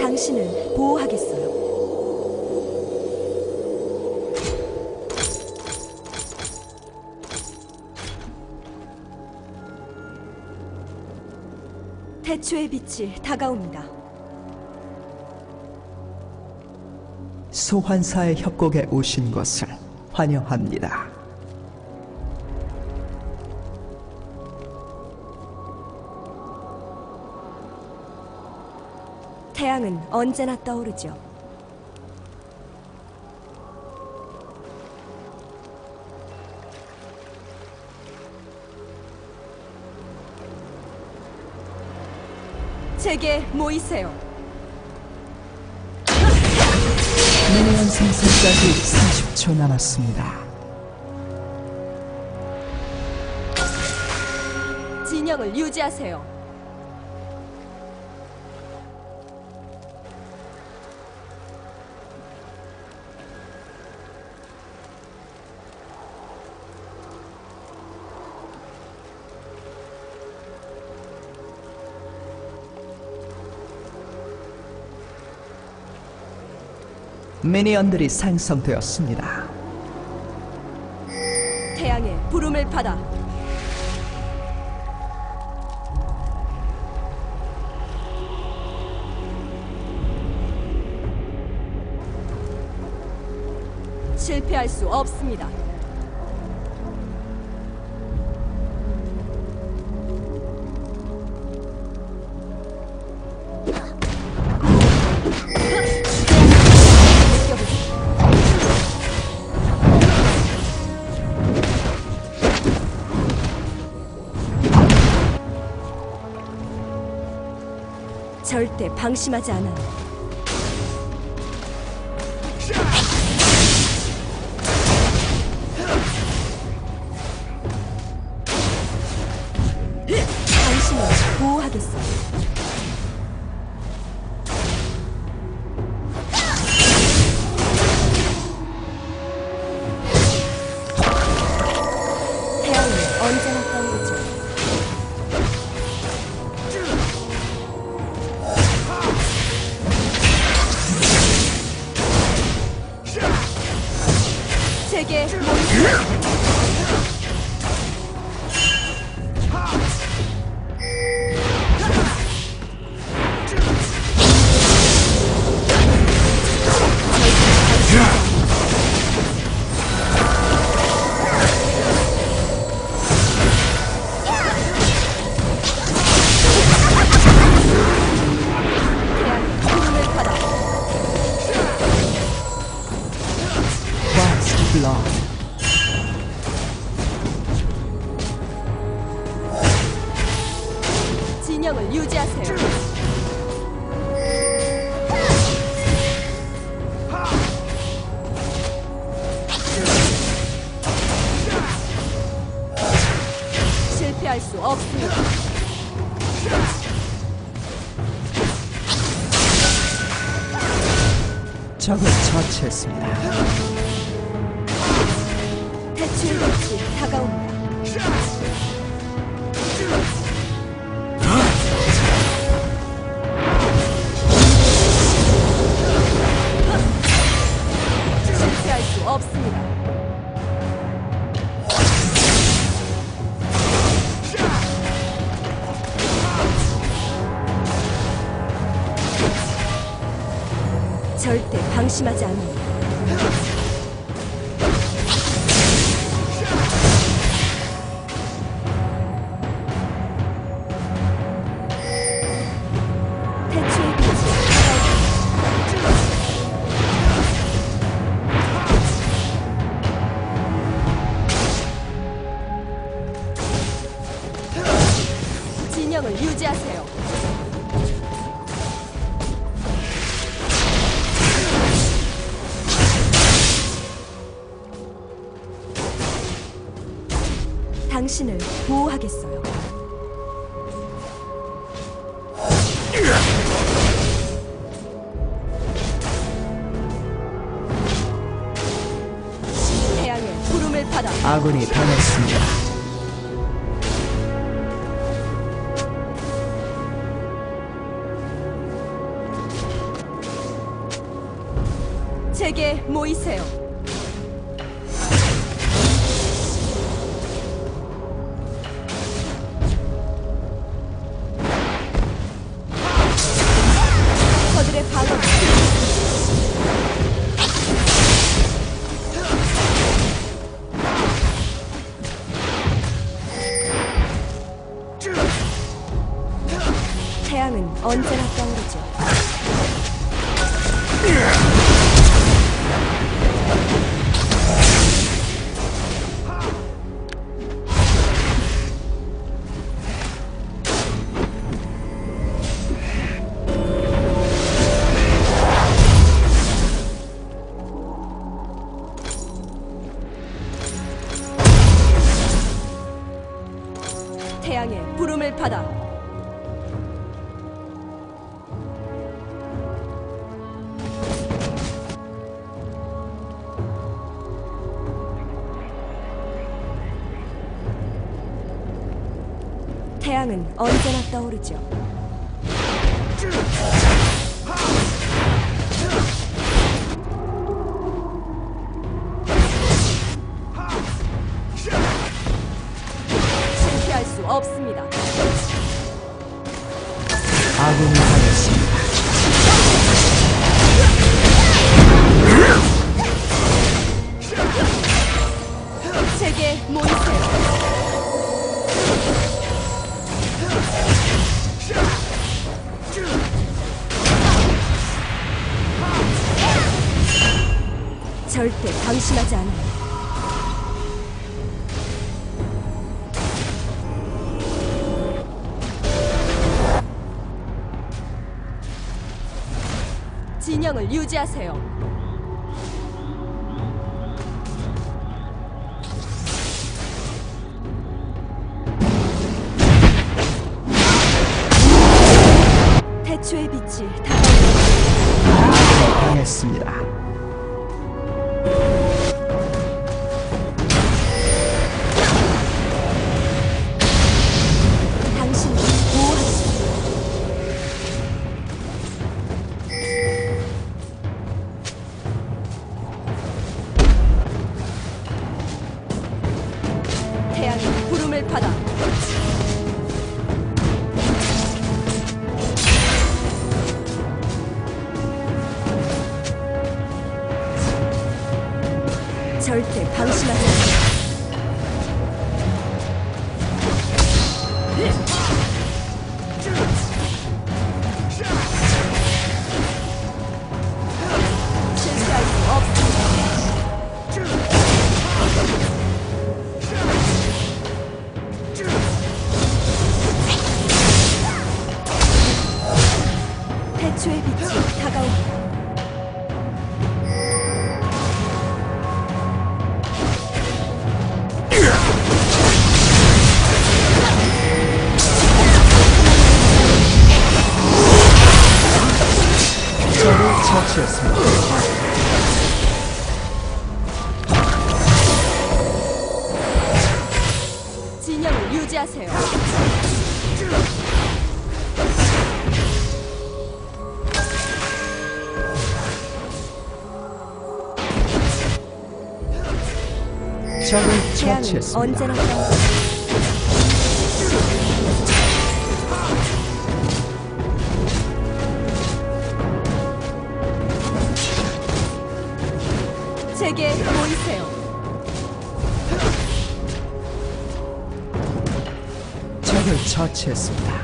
당신을 보호하겠어요. 태초의 빛이 다가옵니다. 소환사의 협곡에 오신 것을 환영합니다. 태양은 언제나 떠오르죠. 제게 모이세요. 미니언 생성까지 30초 남았습니다. 진영을 유지하세요. 미니언들이 생성되었습니다. 태양의 부름을 받아 실패할 수 없습니다. 절대 방심하지 않아요. 당신을 보호하겠어요. 태양은 언제나 떠오르죠. 제게 모이세요. 진영을 유지하세요. 실패할 수 없습니다. 적을 처치했습니다. 대출 빛이 다가옵니다. 실패할 수 없습니다. 절대 방심하지 않아요. 태초의 빛이 다가옵니다. 진영을 유지하세요. 당신을 보호하겠어요. 태양의 부름을 받아 아군이 당했습니다. 제게 모이세요. 저들의 방어. 태양은 언제나 떠오르죠. 태양의 부름을 받아. 태양은 언제나 떠오르죠. 실패할 수 없습니다. 아군이 당했습니다. 제게 모이세요. 절대 방심하지 않아요. 진영을 유지하세요. 태초의 빛이 다가옵니다. 당했습니다. 당신을 보호하시오. 태양의 부름을 받아. 절대 방심하지 않아요. 실수할 수 없습니다. 태초의 빛이 다가옵니다. 적을 처치했습니다. 진영을 유지하세요. 적을 태양은 처치했습니다. 언제나 떠오르죠. 제게 모이세요. 적을 처치했습니다.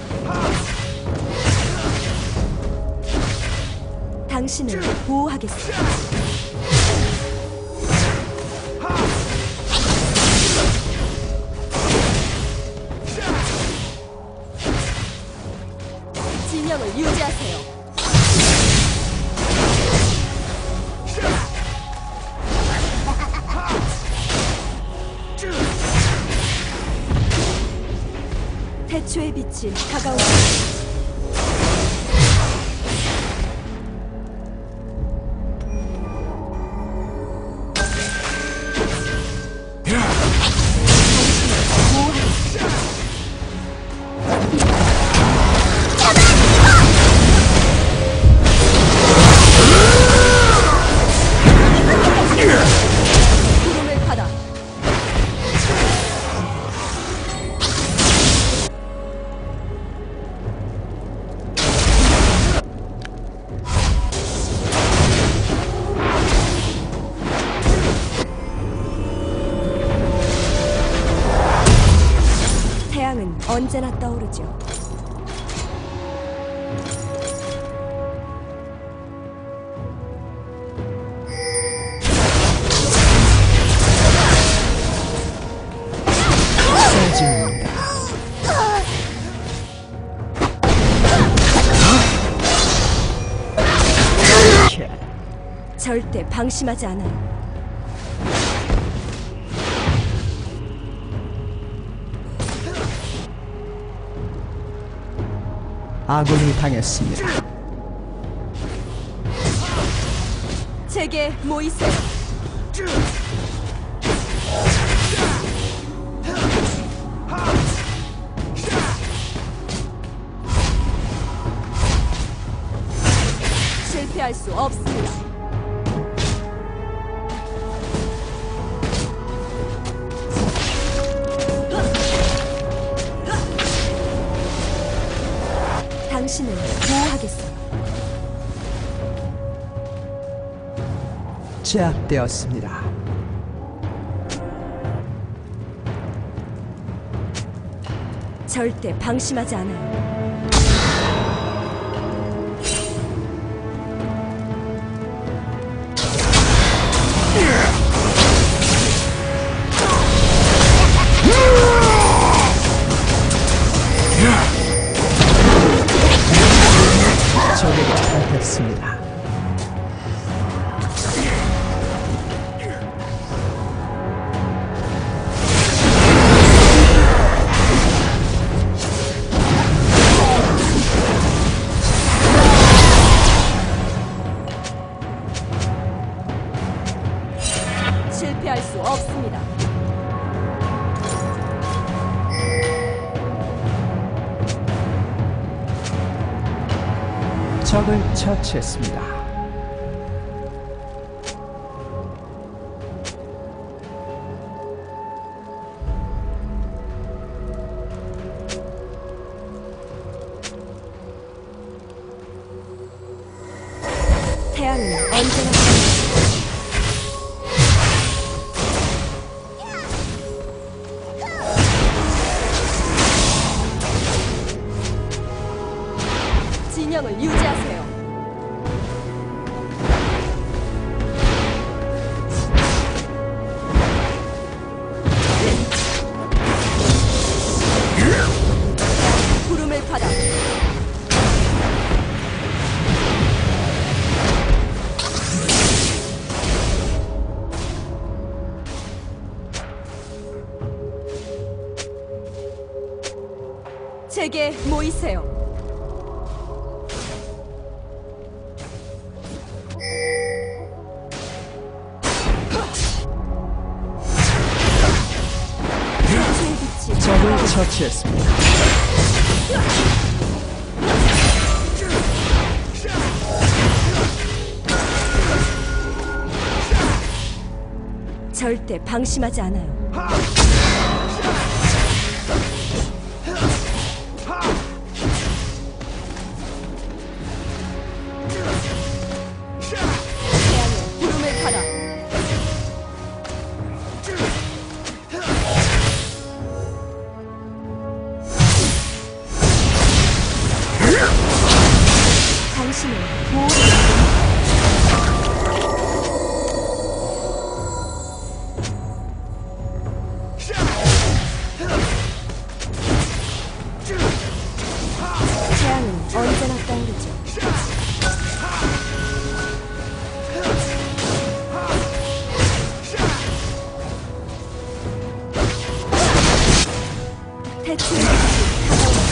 당신을 보호하겠습니다. 진영을 유지하세요. 태초의 빛이 다가옵니다. 언제나 떠오르죠. 쏘집니다. 절대 방심하지 않아요. 아군이 당했습니다. 제게 모이세요. 실패할 수 없습니다. 당신을 보호하겠어요. 제압되었습니다. 절대 방심하지 않아요. 적에게 탈했습니다. 실패할 수 없습니다. 적을 처치했습니다. 태양은 언제나 진영을 유지하세요. 구름을 받아 제게 모이세요. 태초의 빛이 적을 처치했습니다. 절대 방심하지 않아요. 태양의 구름을 받아 당신을 보호해. 태양은 언제나 떠오르죠. 태초의 빛이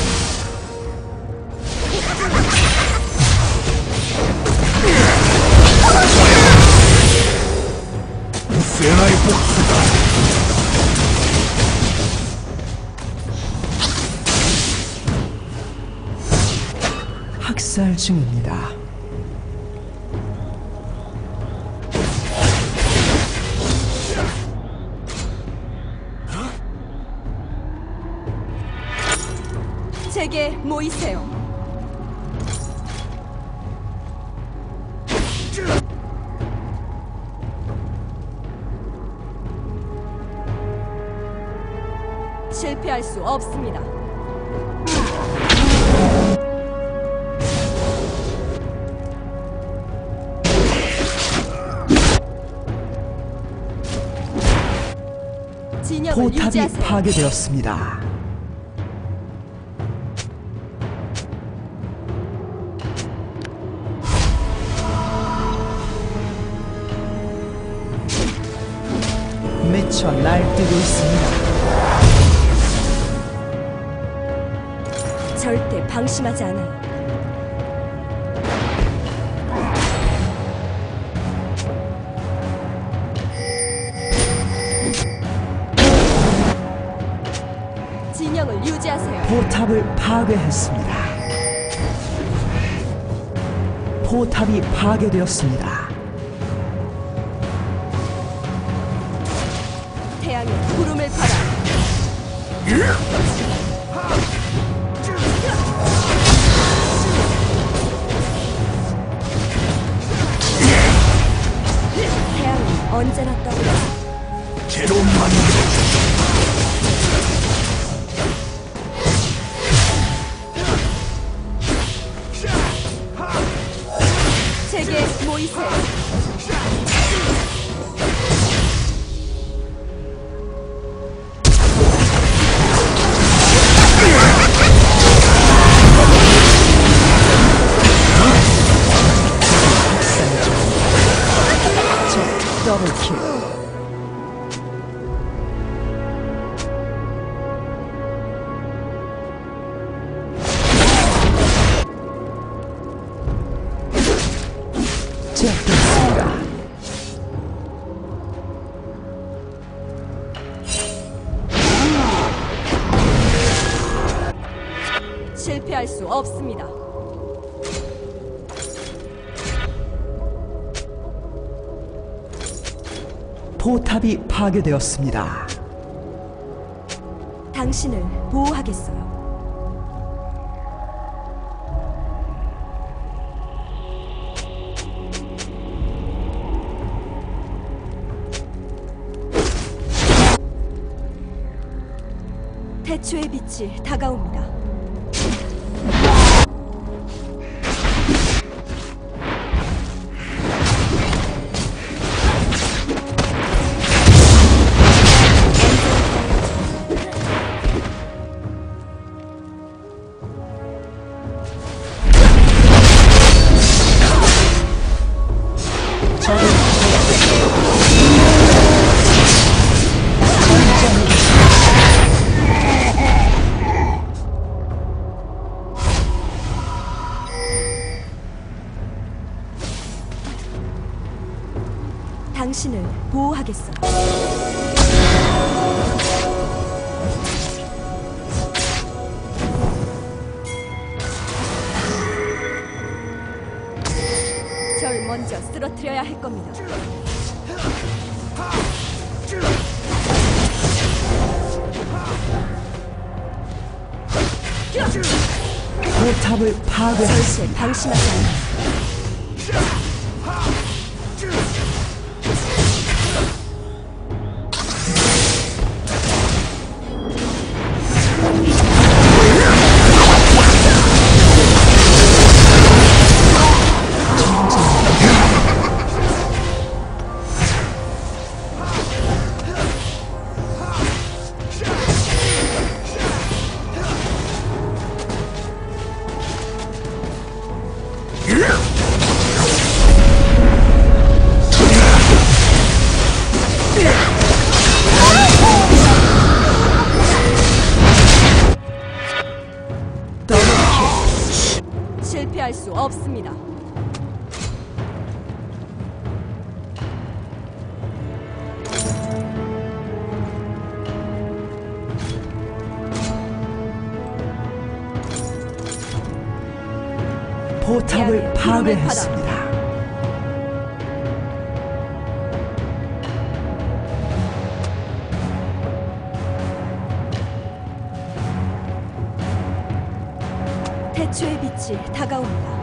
세나의 복수다. 학살 중입니다. 제게 모이세요. 실패할 수 없습니다. 포탑이 유지하세요. 파괴되었습니다. 미쳐 날뛰고 있습니다. 절대 방심하지 않아요. 진영을 유지하세요. 포탑을 파괴했습니다. 포탑이 파괴되었습니다. 태양의 구름을 받아. 태양은 언제나 떠오르. 새로운 만남. 제게 모이세요. 더블킬. 제압됐습니다. 실패할 수 없습니다. 포탑이 파괴되었습니다. 당신을 보호하겠어요. 태초의 빛이 다가옵니다. 당신을 보호하겠어요. 절 먼저 쓰러뜨려야 할 겁니다. 포탑을 파괴했습니다. 절대 방심하지 않아요. 실패할 수 없습니다. 포탑을 파괴했습니다. 태초의 빛이 다가옵니다.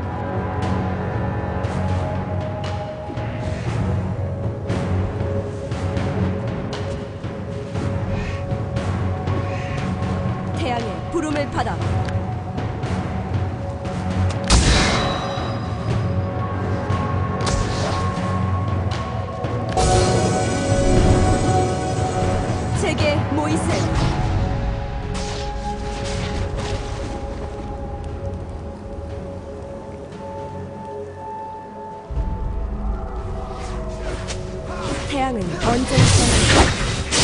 태양의 부름을 받아. 제게 모이세요. 태양은 언제나 떠오릅니다.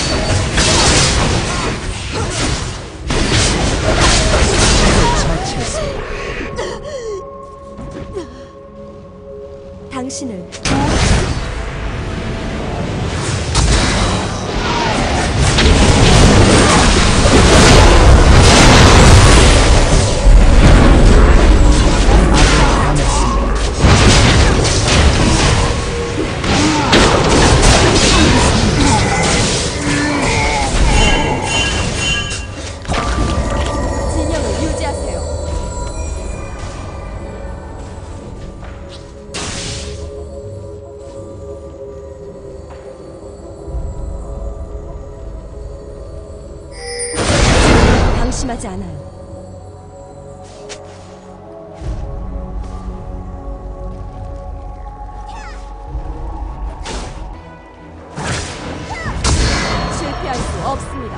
처치했습니다. 당신을 진영을 유지하세요. 방심하지 않아요. 실패할 수 없습니다.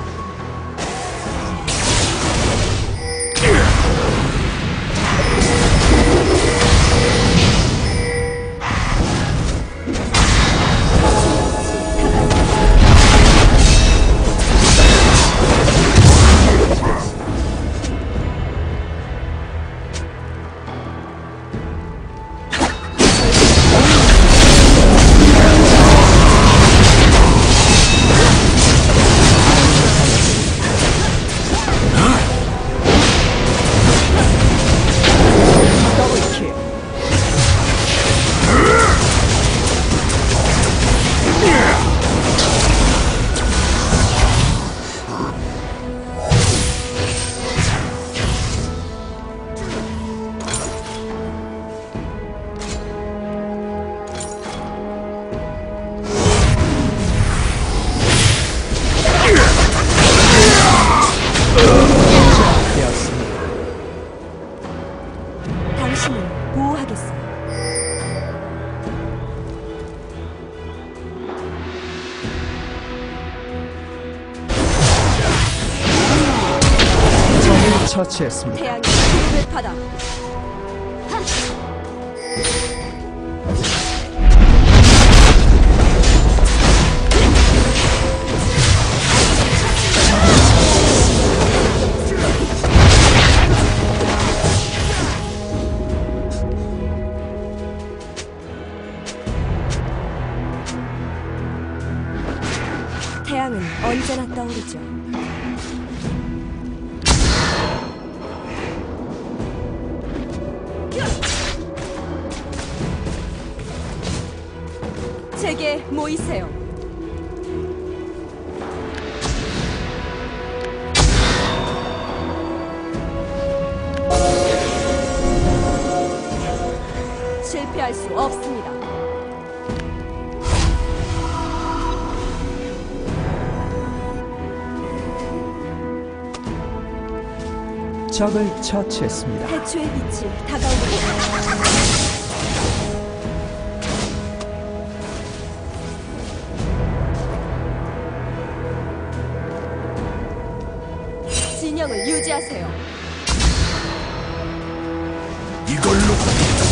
더블킬. 되었습니다. 당신을 보호하겠어요. 적을 처치했습니다. 태양이 무릎을 받아 태양은 언제나 떠오르죠. 제게 모이세요. 실패할 수 없습니다. 적을 처치했습니다. 해초의 빛이 다가옵니다. 진영을 유지하세요. 이걸로